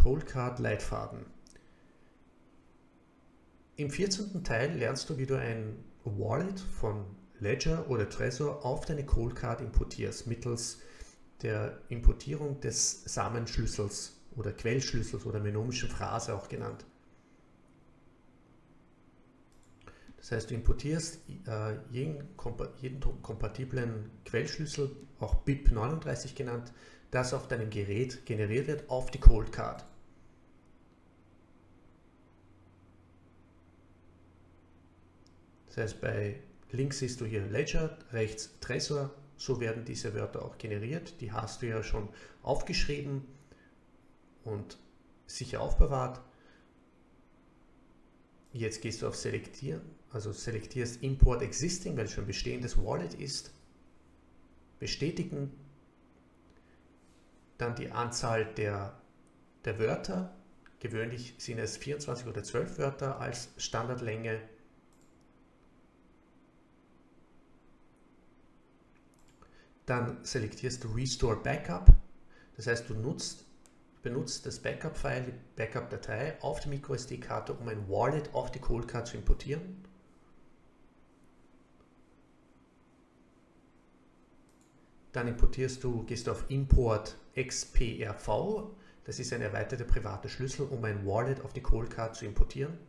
Coldcard Leitfaden. Im 14. Teil lernst du, wie du ein Wallet von Ledger oder Trezor auf deine Coldcard importierst, mittels der Importierung des Samenschlüssels oder Quellschlüssels oder menomischen Phrase auch genannt. Das heißt, du importierst jeden kompatiblen Quellschlüssel, auch BIP39 genannt, das auf deinem Gerät generiert wird, auf die Coldcard. Das heißt, bei links siehst du hier Ledger, rechts Trezor, so werden diese Wörter auch generiert. Die hast du ja schon aufgeschrieben und sicher aufbewahrt. Jetzt gehst du auf Selektieren, also selektierst Import Existing, weil es schon ein bestehendes Wallet ist. Bestätigen. Dann die Anzahl der Wörter. Gewöhnlich sind es 24 oder 12 Wörter als Standardlänge. Dann selektierst du Restore Backup. Das heißt, du benutzt das Backup-File, die Backup-Datei auf die MicroSD-Karte, um ein Wallet auf die Coldcard zu importieren. Dann gehst du auf Import XPRV. Das ist ein erweiterter privater Schlüssel, um ein Wallet auf die Coldcard zu importieren.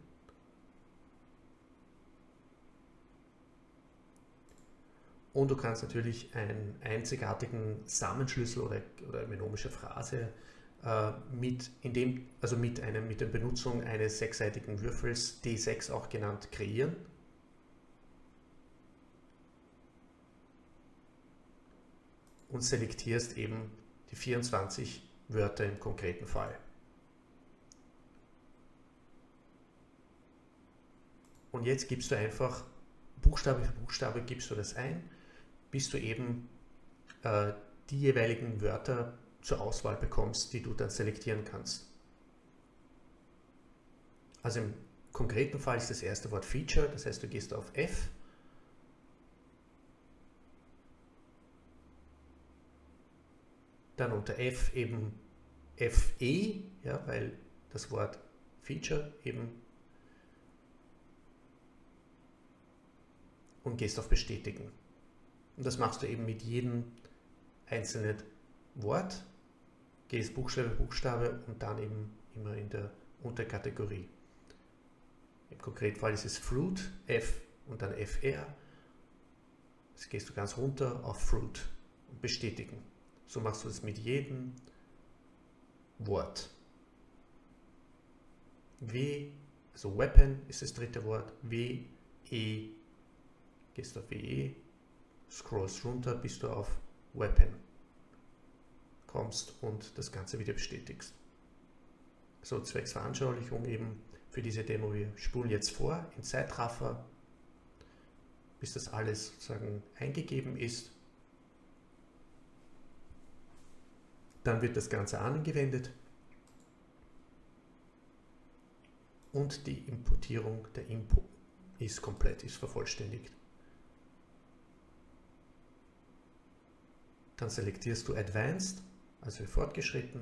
Und du kannst natürlich einen einzigartigen Samenschlüssel oder menomische Phrase mit der Benutzung eines sechsseitigen Würfels, D6 auch genannt, kreieren. Und selektierst eben die 24 Wörter im konkreten Fall. Und jetzt gibst du einfach Buchstabe für Buchstabe gibst du das ein, bis du eben die jeweiligen Wörter zur Auswahl bekommst, die du dann selektieren kannst. Also im konkreten Fall ist das erste Wort Feature, das heißt, du gehst auf F, dann unter F eben FE, ja, weil das Wort Feature eben, und gehst auf Bestätigen. Und das machst du eben mit jedem einzelnen Wort, gehst Buchstabe für Buchstabe und dann eben immer in der Unterkategorie. Im konkreten Fall ist es Fruit, F und dann FR. Jetzt gehst du ganz runter auf Fruit und Bestätigen. So machst du das mit jedem Wort. W, also Weapon ist das dritte Wort, W, E, gehst auf WE, scrollst runter, bis du auf Weapon kommst und das Ganze wieder bestätigst. So, zwecks Veranschaulichung eben für diese Demo, wir spulen jetzt vor in Zeitraffer, bis das alles sozusagen eingegeben ist. Dann wird das Ganze angewendet und die Importierung der Info ist komplett, ist vervollständigt. Dann selektierst du Advanced, also fortgeschritten,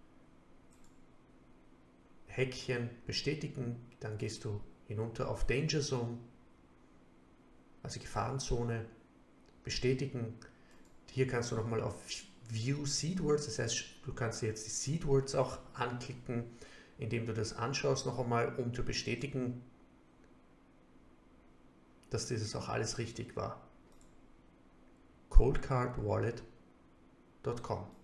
Häkchen bestätigen, dann gehst du hinunter auf Danger Zone, also Gefahrenzone, bestätigen. Hier kannst du nochmal auf View Seed Words, das heißt, du kannst jetzt die Seed Words auch anklicken, indem du das anschaust noch einmal, um zu bestätigen, dass dieses auch alles richtig war. coldcardwallet.com